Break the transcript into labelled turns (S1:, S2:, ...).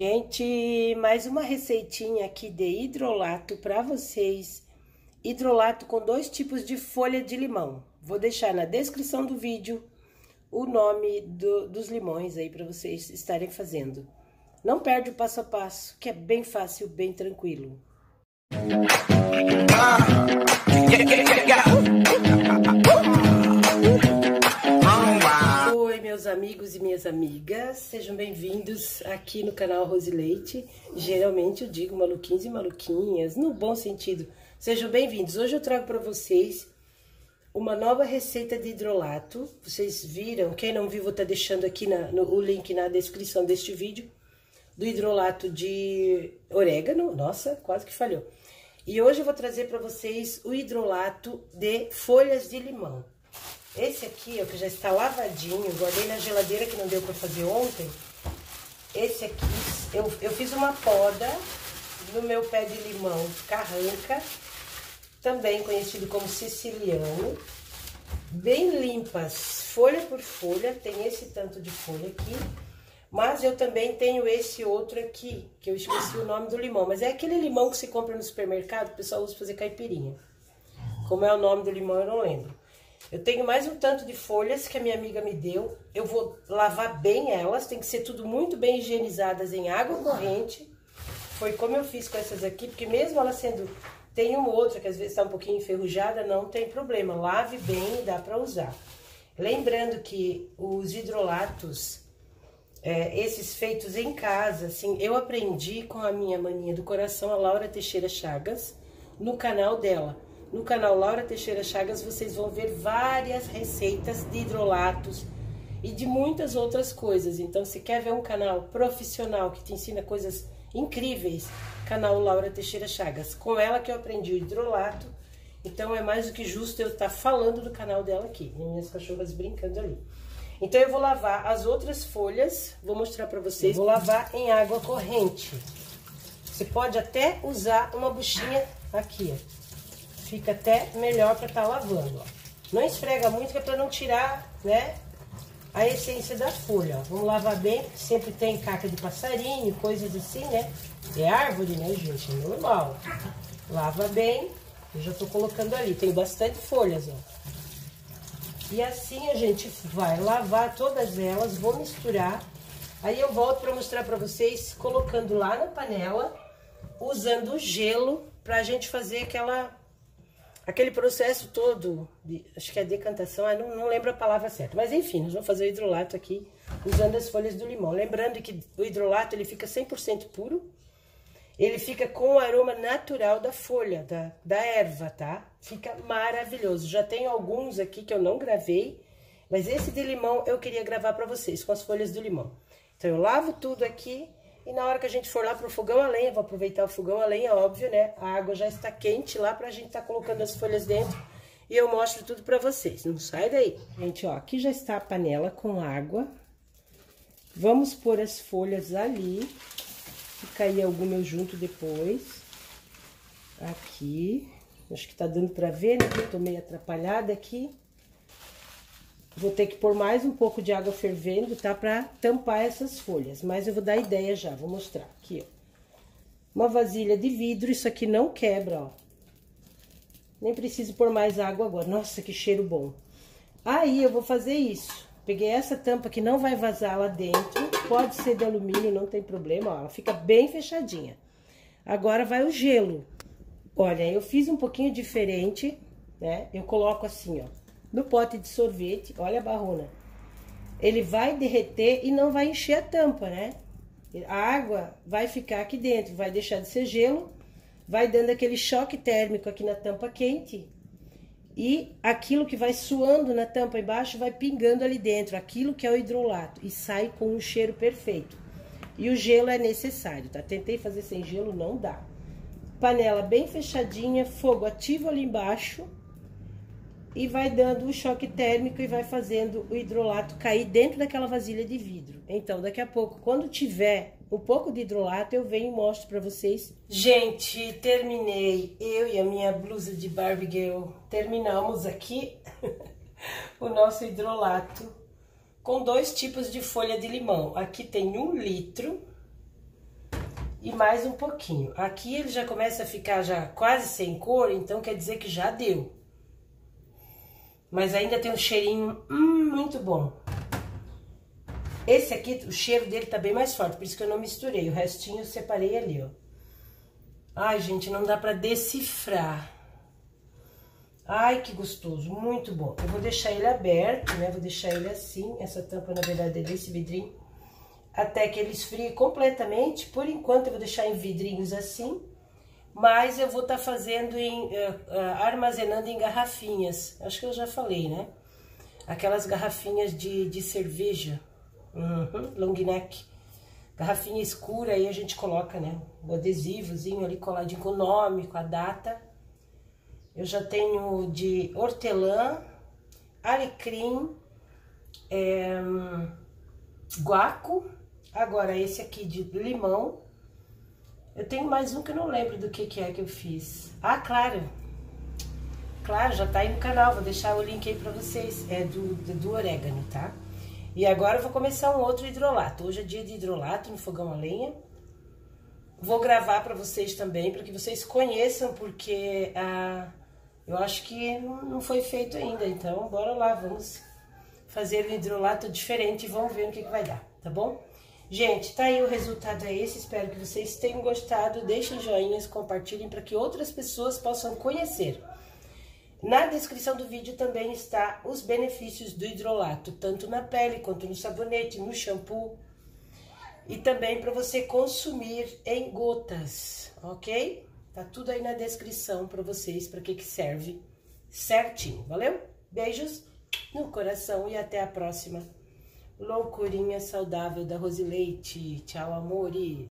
S1: Gente, mais uma receitinha aqui de hidrolato para vocês. Hidrolato com 2 tipos de folha de limão. Vou deixar na descrição do vídeo o nome dos limões aí para vocês estarem fazendo. Não perde o passo a passo, que é bem fácil, bem tranquilo. Oi, meus amigos e minhas amigas, sejam bem-vindos aqui no canal Rose Leite. Geralmente eu digo maluquinhos e maluquinhas, no bom sentido. Sejam bem-vindos. Hoje eu trago para vocês uma nova receita de hidrolato. Vocês viram, quem não viu, vou estar deixando aqui o link na descrição deste vídeo, do hidrolato de orégano. Nossa, quase que falhou. E hoje eu vou trazer para vocês o hidrolato de folhas de limão. Esse aqui, ó, que já está lavadinho, guardei na geladeira que não deu para fazer ontem. Esse aqui, eu fiz uma poda no meu pé de limão carranca, também conhecido como siciliano, bem limpas, folha por folha, tem esse tanto de folha aqui, mas eu também tenho esse outro aqui, que eu esqueci o nome do limão, mas é aquele limão que se compra no supermercado, o pessoal usa para fazer caipirinha. Como é o nome do limão, eu não lembro. Eu tenho mais um tanto de folhas que a minha amiga me deu. Eu vou lavar bem elas, tem que ser tudo muito bem higienizadas em água corrente. Foi como eu fiz com essas aqui, porque mesmo elas sendo... Tem uma ou outra que às vezes está um pouquinho enferrujada, não tem problema. Lave bem e dá para usar. Lembrando que os hidrolatos, esses feitos em casa, assim, eu aprendi com a minha maninha do coração, a Laura Teixeira Chagas, no canal dela. No canal Laura Teixeira Chagas, vocês vão ver várias receitas de hidrolatos e de muitas outras coisas. Então, se quer ver um canal profissional que te ensina coisas incríveis, canal Laura Teixeira Chagas. Com ela que eu aprendi o hidrolato, então é mais do que justo eu estar falando do canal dela aqui. Minhas cachorras brincando ali. Então, eu vou lavar as outras folhas, vou mostrar pra vocês. Vou lavar em água corrente. Você pode até usar uma buchinha aqui, ó. Fica até melhor para estar lavando, ó. Não esfrega muito, que é para não tirar, né, a essência da folha, ó. Vamos lavar bem, sempre tem caca de passarinho, coisas assim, né? É árvore, né, gente? É normal. Lava bem, eu já tô colocando ali, tem bastante folhas, ó. E assim a gente vai lavar todas elas, vou misturar. Aí eu volto para mostrar para vocês, colocando lá na panela, usando o gelo, pra gente fazer aquele processo todo, acho que é decantação, eu não lembro a palavra certa. Mas enfim, nós vamos fazer o hidrolato aqui usando as folhas do limão. Lembrando que o hidrolato, ele fica 100% puro. Ele fica com o aroma natural da folha, da erva, tá? Fica maravilhoso. Já tenho alguns aqui que eu não gravei, mas esse de limão eu queria gravar pra vocês, com as folhas do limão. Então eu lavo tudo aqui. E na hora que a gente for lá pro fogão a lenha, vou aproveitar o fogão a lenha, óbvio, né? A água já está quente lá pra gente tá colocando as folhas dentro. E eu mostro tudo pra vocês. Não sai daí. Gente, ó, aqui já está a panela com água. Vamos pôr as folhas ali. Se cair alguma eu junto depois. Aqui. Acho que tá dando pra ver, né? Eu tô meio atrapalhada aqui. Vou ter que pôr mais um pouco de água fervendo, tá? Pra tampar essas folhas. Mas eu vou dar ideia já, vou mostrar. Aqui, ó. Uma vasilha de vidro, isso aqui não quebra, ó. Nem preciso pôr mais água agora. Nossa, que cheiro bom. Aí, eu vou fazer isso. Peguei essa tampa que não vai vazar lá dentro. Pode ser de alumínio, não tem problema, ó. Ela fica bem fechadinha. Agora vai o gelo. Olha, eu fiz um pouquinho diferente, né? Eu coloco assim, ó. No pote de sorvete, olha a barrona. Ele vai derreter e não vai encher a tampa, né? A água vai ficar aqui dentro, vai deixar de ser gelo, vai dando aquele choque térmico aqui na tampa quente. E aquilo que vai suando na tampa embaixo vai pingando ali dentro, aquilo que é o hidrolato. E sai com um cheiro perfeito. E o gelo é necessário, tá? Tentei fazer sem gelo, não dá. Panela bem fechadinha, fogo ativo ali embaixo. E vai dando o choque térmico e vai fazendo o hidrolato cair dentro daquela vasilha de vidro. Então, daqui a pouco, quando tiver um pouco de hidrolato, eu venho e mostro pra vocês. Gente, terminei. Eu e a minha blusa de Barbie Girl terminamos aqui o nosso hidrolato com 2 tipos de folha de limão. Aqui tem 1 litro E mais um pouquinho. Aqui ele já começa a ficar já quase sem cor, então quer dizer que já deu. Mas ainda tem um cheirinho muito bom. Esse aqui, o cheiro dele tá bem mais forte, por isso que eu não misturei. O restinho eu separei ali, ó. Ai, gente, não dá pra decifrar. Ai, que gostoso, muito bom. Eu vou deixar ele aberto, né? Vou deixar ele assim, essa tampa, na verdade, é desse vidrinho, até que ele esfrie completamente. Por enquanto, eu vou deixar em vidrinhos assim, mas eu vou estar fazendo armazenando em garrafinhas. Acho que eu já falei, né? Aquelas garrafinhas de cerveja, long neck. Garrafinha escura, aí a gente coloca, né? O adesivozinho ali coladinho com o nome, com a data. Eu já tenho de hortelã, alecrim, guaco. Agora esse aqui de limão. Eu tenho mais um que eu não lembro do que é que eu fiz. Ah, claro. Claro, já tá aí no canal, vou deixar o link aí pra vocês. É do orégano, tá? E agora eu vou começar um outro hidrolato. Hoje é dia de hidrolato no fogão a lenha. Vou gravar pra vocês também, para que vocês conheçam, porque eu acho que não foi feito ainda. Então, bora lá, vamos fazer um hidrolato diferente e vamos ver o que vai dar, tá bom? Gente, tá aí o resultado é esse. Espero que vocês tenham gostado. Deixem joinhas, compartilhem para que outras pessoas possam conhecer. Na descrição do vídeo também está os benefícios do hidrolato, tanto na pele quanto no sabonete, no shampoo. E também para você consumir em gotas, ok? Tá tudo aí na descrição para vocês, para que serve certinho, valeu? Beijos no coração e até a próxima loucurinha saudável da Rosileite. Tchau, amores!